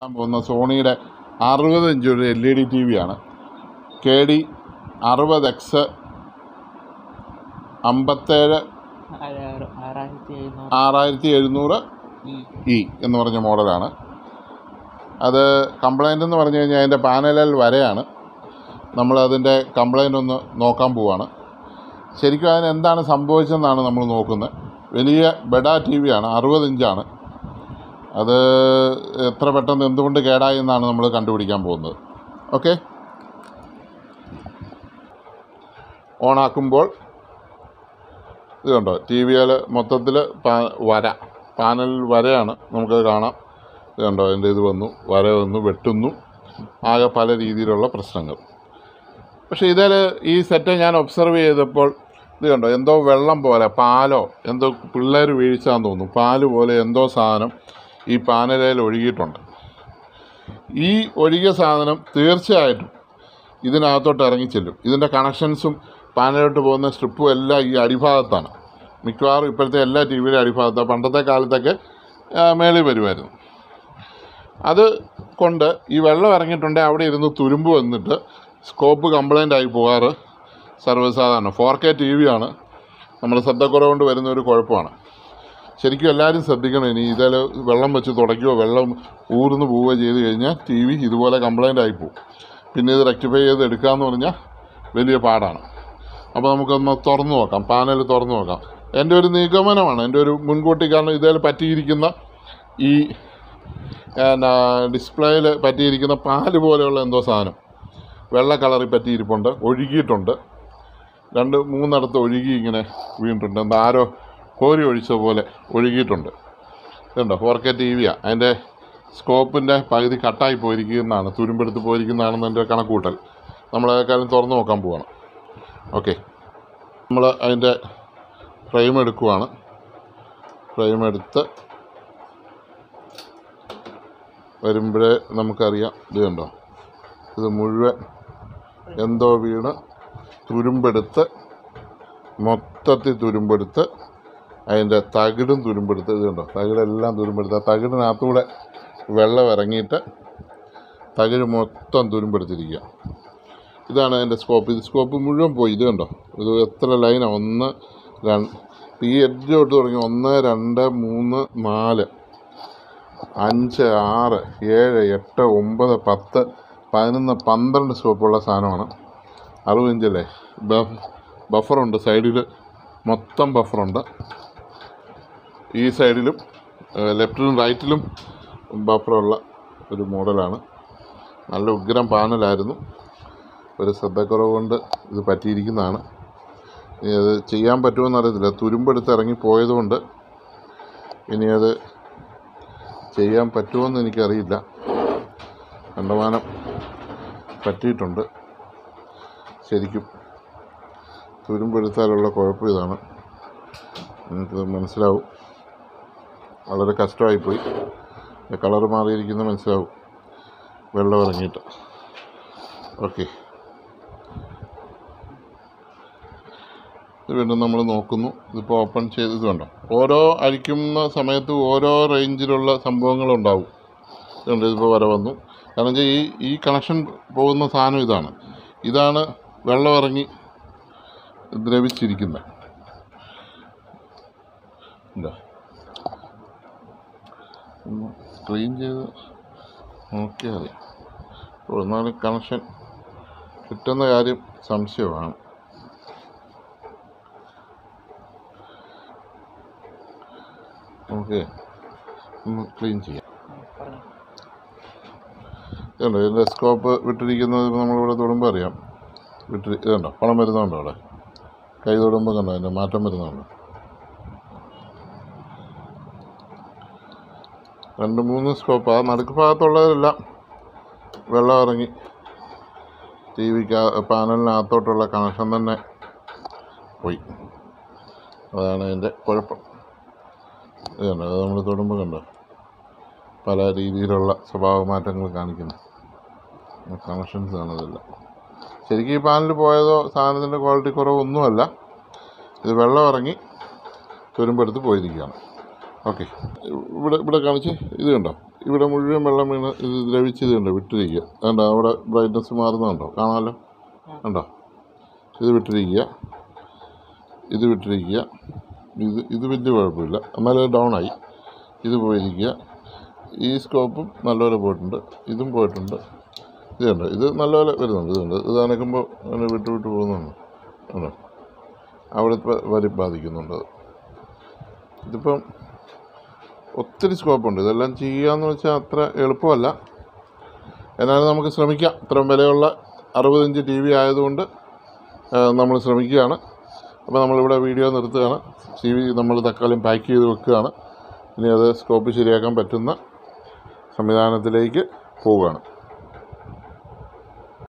പോകുന്ന സോണിയുടെ 60 ഇഞ്ച് ഒരു LED TV ആണ്. Kd60X6700E എന്ന് പറഞ്ഞ മോഡലാണ്. അത് കംപ്ലൈൻ്റ് എന്ന് പറഞ്ഞു കഴിഞ്ഞാൽ അതിൻ്റെ പാനലിൽ വരെയാണ്. നമ്മളതിൻ്റെ കംപ്ലൈൻ്റ് ഒന്ന് നോക്കാൻ പോവുകയാണ്. ശരിക്കും അതിന് എന്താണ് സംഭവിച്ചതെന്നാണ് നമ്മൾ നോക്കുന്നത്. വലിയ ബെഡാ TV ആണ്, 60 ഇഞ്ചാണ്. അത് എത്ര പെട്ടെന്ന് എന്തുകൊണ്ട് കേടായി എന്നാണ് നമ്മൾ കണ്ടുപിടിക്കാൻ പോകുന്നത്. ഓക്കെ, ഓണാക്കുമ്പോൾ ഇത് കണ്ടോ, TV-യിൽ മൊത്തത്തിൽ പാനലിൽ വരയാണ്, നമുക്കത് കാണാം. ഇത് കണ്ടോ, അതിൻ്റെ ഇത് വന്നു, വര വന്നു, വെട്ടുന്നു, ആകെ പല രീതിയിലുള്ള പ്രശ്നങ്ങൾ. പക്ഷേ ഇതിൽ ഈ സെറ്റ് ഞാൻ ഒബ്സർവ് ചെയ്തപ്പോൾ ഇത് കണ്ടോ, എന്തോ വെള്ളം പോലെ, പാലോ എന്തോ പിള്ളേർ വീഴ്ചാന്ന് തോന്നുന്നു, പാല് പോലെ എന്തോ സാധനം ഈ പാനലിൽ ഒഴുകിയിട്ടുണ്ട്. ഈ ഒഴുകിയ സാധനം തീർച്ചയായിട്ടും ഇതിനകത്തോട്ട് ഇറങ്ങിച്ചെല്ലും. ഇതിൻ്റെ കണക്ഷൻസും പാനലിലോട്ട് പോകുന്ന സ്ട്രിപ്പും എല്ലാം ഈ അടിഭാഗത്താണ്. മിക്കവാറും ഇപ്പോഴത്തെ എല്ലാ TV-യുടെ അടിഭാഗത്താണ്. പണ്ടത്തെ കാലത്തൊക്കെ മേളിൽ വരുമായിരുന്നു. അത് കൊണ്ട് ഈ വെള്ളം ഇറങ്ങിയിട്ടുണ്ടെങ്കിൽ അവിടെ ഇരുന്ന് തുരുമ്പ് വന്നിട്ട് സ്കോപ്പ് കംപ്ലൈൻ്റ് ആയി പോകാറ് സർവ്വസാധാരണ. 4K TV ആണ്. നമ്മുടെ ശ്രദ്ധക്കുറവ് കൊണ്ട് വരുന്ന ഒരു കുഴപ്പമാണ്. ശരിക്കും എല്ലാവരും ശ്രദ്ധിക്കണം. ഇനി ഇതിൽ വെള്ളം വെച്ച് തുടയ്ക്കുകയോ വെള്ളം ഊർന്ന് പോവുകയോ ചെയ്ത് കഴിഞ്ഞാൽ TV ഇതുപോലെ കംപ്ലൈൻ്റ് ആയിപ്പോവും. പിന്നെ ഇത് റെക്ടിഫൈ ചെയ്ത് എടുക്കാമെന്ന് പറഞ്ഞാൽ വലിയ പാടാണ്. അപ്പോൾ നമുക്കൊന്ന് തുറന്നു നോക്കാം, പാനൽ തുറന്നു നോക്കാം. എൻ്റെ ഒരു നിഗമനമാണ്, എൻ്റെ ഒരു മുൻകൂട്ടി. കാരണം ഇതിൽ പറ്റിയിരിക്കുന്ന ഈ ഡിസ്പ്ലേയിൽ പറ്റിയിരിക്കുന്ന പാല് പോലെയുള്ള എന്തോ സാധനം വെള്ള കളറിൽ പറ്റിയിരിപ്പുണ്ട്, ഒഴുകിയിട്ടുണ്ട്. 2-3 ഒഴുകി ഇങ്ങനെ വീണിട്ടുണ്ട്. എന്താ ആരോ കോരി ഒഴിച്ച പോലെ ഒഴുകിയിട്ടുണ്ട്. ഇതുണ്ടോ, 4K TV-യാണ്. അതിൻ്റെ സ്കോപ്പിൻ്റെ പകുതി കട്ടായി പോയിരിക്കുന്നതാണ്, തുരുമ്പെടുത്ത് പോയിരിക്കുന്നതാണെന്ന് എൻ്റെ കണക്കൂട്ടൽ. നമ്മളേക്കാളും തുറന്നു നോക്കാൻ പോവാണ്. ഓക്കെ, നമ്മൾ അതിൻ്റെ ഫ്രെയിം എടുക്കുവാണ്. ഫ്രെയിം എടുത്ത് വരുമ്പോഴേ നമുക്കറിയാം. ഇത് കണ്ടോ, ഇത് മുഴുവൻ എന്തോ വീണ് തുരുമ്പെടുത്ത്, മൊത്തത്തിൽ തുരുമ്പെടുത്ത്, അതിൻ്റെ തകിടും തുരുമ്പെടുത്ത്. ഇത് കണ്ടോ, തകിടെല്ലാം തുരുമ്പെടുത്ത്. ആ തകിടിനകത്തൂടെ വെള്ളം ഇറങ്ങിയിട്ട് തകിട് മൊത്തം തുരുമ്പെടുത്തിരിക്കുക. ഇതാണ് അതിൻ്റെ സ്കോപ്പ്. ഇത് സ്കോപ്പ് മുഴുവൻ പോയി. ഇത് കണ്ടോ, ഇത് എത്ര ലൈനാണ്, 1, 2, ഈ എഡ്ജ് തൊട്ട് തുടങ്ങി 1, 2, 3, 4, 5, 6, 7, 8, 9, 10, 11, 12 സ്കോപ്പുള്ള സാധനമാണ്. 60 ഇഞ്ചല്ലേ. ബഫറുണ്ട് സൈഡിൽ, മൊത്തം ബഫറുണ്ട്. ഈ സൈഡിലും ലെഫ്റ്റിലും റൈറ്റിലും ബഫറുള്ള ഒരു മോഡലാണ്. നല്ല ഉഗ്രം പാനലായിരുന്നു. ഒരു ശ്രദ്ധക്കുറവ് കൊണ്ട് ഇത് പറ്റിയിരിക്കുന്നതാണ്. ഇനി അത് ചെയ്യാൻ പറ്റുമെന്ന് അറിയത്തില്ല. തുരുമ്പെടുത്ത് ഇറങ്ങിപ്പോയതുകൊണ്ട് ഇനി അത് ചെയ്യാൻ പറ്റുമെന്ന് എനിക്കറിയില്ല. കണ്ടമാനം പറ്റിയിട്ടുണ്ട്. ശരിക്കും തുരുമ്പെടുത്താലുള്ള കുഴപ്പം ഇതാണ്. നിങ്ങൾക്കത് മനസ്സിലാവും. വളരെ കഷ്ടമായിപ്പോയി. കളറ് മാറിയിരിക്കുന്നത് മനസ്സിലാവും, വെള്ളം ഇറങ്ങിയിട്ട്. ഓക്കെ, ഇത് വീണ്ടും നമ്മൾ നോക്കുന്നു. ഇതിപ്പോൾ ഓപ്പൺ ചെയ്ത് കണ്ടോ, ഓരോ അഴിക്കുന്ന സമയത്ത് ഓരോ റേഞ്ചിലുള്ള സംഭവങ്ങളുണ്ടാവും. ഇതുണ്ട്, ഇതിപ്പോൾ വര വന്നു. കാരണം വെച്ചാൽ ഈ കണക്ഷൻ പോകുന്ന സാധനം ഇതാണ് വെള്ളം ഇറങ്ങി ദ്രവിച്ചിരിക്കുന്നത്. എന്താ ഒന്ന് ക്ലീൻ ചെയ്ത് നോക്കിയാൽ മതി. എന്നാലും കണക്ഷൻ കിട്ടുന്ന കാര്യം സംശയമാണ്. ഓക്കെ, ഒന്ന് ക്ലീൻ ചെയ്യാം. ഇതുണ്ടോ, ഇതിൻ്റെ സ്കോപ്പ് വിട്ടിരിക്കുന്നത് നമ്മളിവിടെ തൊടുമ്പോൾ അറിയാം. ഇതുണ്ടോ, പണം വരുന്നുണ്ടോ അവിടെ, കൈ തൊടുമ്പോൾ കണ്ടോ അതിൻ്റെ മാറ്റം വരുന്നുണ്ട്. 2-3 സ്കോപ്പ്. ആ നടുക്ക് ഭാഗത്തുള്ളതെല്ലാം വെള്ളം ഇറങ്ങി TV പാനലിനകത്തോട്ടുള്ള കണക്ഷൻ തന്നെ പോയി. അതാണ് അതിൻ്റെ കുഴപ്പം. ഇത് കണ്ടോ, അത് നമ്മൾ തൊടുമ്പോൾ കണ്ടോ പല രീതിയിലുള്ള സ്വഭാവ മാറ്റങ്ങൾ കാണിക്കുന്നു. കണക്ഷൻസ് ആണ് ഇതെല്ലാം. ശരിക്കും ഈ പാനൽ പോയതോ സാധനത്തിൻ്റെ ക്വാളിറ്റി കുറവൊന്നുമല്ല. ഇത് വെള്ളം ഇറങ്ങി തുരുമ്പെടുത്ത് പോയിരിക്കുകയാണ്. ഓക്കെ, ഇവിടെ കാണിച്ച് ഇത് കണ്ടോ, ഇവിടെ മുഴുവൻ വെള്ളം വീണ് ഇത് ദ്രവിച്ചതുണ്ട് വിട്ടിരിക്കുക. കണ്ടോ അവിടെ ബ്രൈറ്റ്നസ് മാറുന്നുണ്ടോ, കാണാമല്ലോ. കണ്ടോ ഇത് വിട്ടിരിക്കുക, ഇത് വിട്ടിരിക്കുക. ഇത് വലിയ കുഴപ്പമില്ല, എന്നാലും ഡൗൺ ആയി. ഇത് പോയിരിക്കുക. ഈ സ്കോപ്പും നല്ലപോലെ പോയിട്ടുണ്ട്, ഇതും പോയിട്ടുണ്ട്. ഇത് കണ്ടോ ഇത് നല്ലപോലെ വരുന്നുണ്ട്. ഇതുണ്ട്, ഇത് അനക്കുമ്പോൾ അങ്ങനെ വിട്ട് പോകുന്നുണ്ട്. കണ്ടോ അവിടുത്തെ വരി ബാധിക്കുന്നുണ്ട്. ഇതിപ്പം ഒത്തിരി സ്കോപ്പുണ്ട്. ഇതെല്ലാം ചെയ്യാന്ന് വെച്ചാൽ അത്ര എളുപ്പമല്ല, എന്നാലും നമുക്ക് ശ്രമിക്കാം. ഇത്രയും വിലയുള്ള 60 ഇഞ്ച് TV ആയതുകൊണ്ട് നമ്മൾ ശ്രമിക്കുകയാണ്. അപ്പോൾ നമ്മളിവിടെ വീഡിയോ നിർത്തുകയാണ്. TV നമ്മൾ തൽക്കാലം പാക്ക് ചെയ്ത് വെക്കുകയാണ്. ഇനി അത് സ്കോപ്പ് ശരിയാക്കാൻ പറ്റുന്ന സംവിധാനത്തിലേക്ക് പോവുകയാണ്.